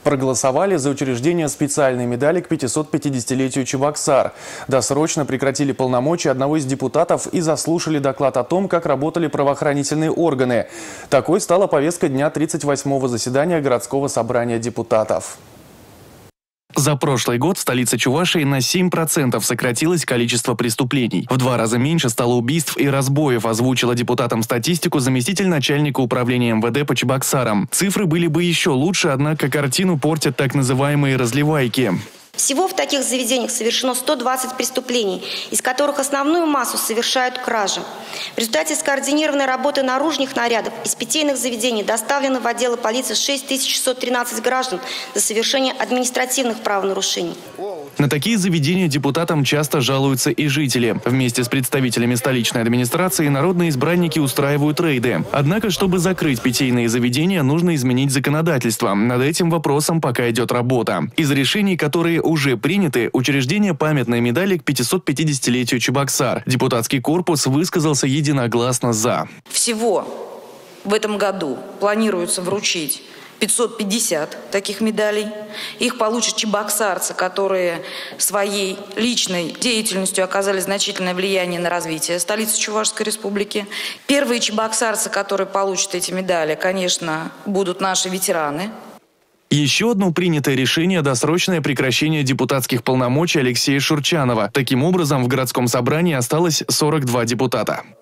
Проголосовали за учреждение специальной медали к 550-летию Чебоксар. Досрочно прекратили полномочия одного из депутатов и заслушали доклад о том, как работали правоохранительные органы. Такой стала повестка дня 38-го заседания городского собрания депутатов. За прошлый год в столице Чувашии на 7% сократилось количество преступлений. В 2 раза меньше стало убийств и разбоев, озвучила депутатам статистику заместитель начальника управления МВД по Чебоксарам. Цифры были бы еще лучше, однако картину портят так называемые разливайки. Всего в таких заведениях совершено 120 преступлений, из которых основную массу совершают кражи. В результате скоординированной работы наружных нарядов из питейных заведений доставлено в отделы полиции 6613 граждан за совершение административных правонарушений. На такие заведения депутатам часто жалуются и жители. Вместе с представителями столичной администрации народные избранники устраивают рейды. Однако, чтобы закрыть питейные заведения, нужно изменить законодательство. Над этим вопросом пока идет работа. Из решений, которые уже приняты, учреждение памятной медали к 550-летию Чебоксар. Депутатский корпус высказался единогласно «за». Всего в этом году планируется вручить 550 таких медалей. Их получат чебоксарцы, которые своей личной деятельностью оказали значительное влияние на развитие столицы Чувашской республики. Первые чебоксарцы, которые получат эти медали, конечно, будут наши ветераны. Еще одно принятое решение – досрочное прекращение депутатских полномочий Алексея Шурчанова. Таким образом, в городском собрании осталось 42 депутата.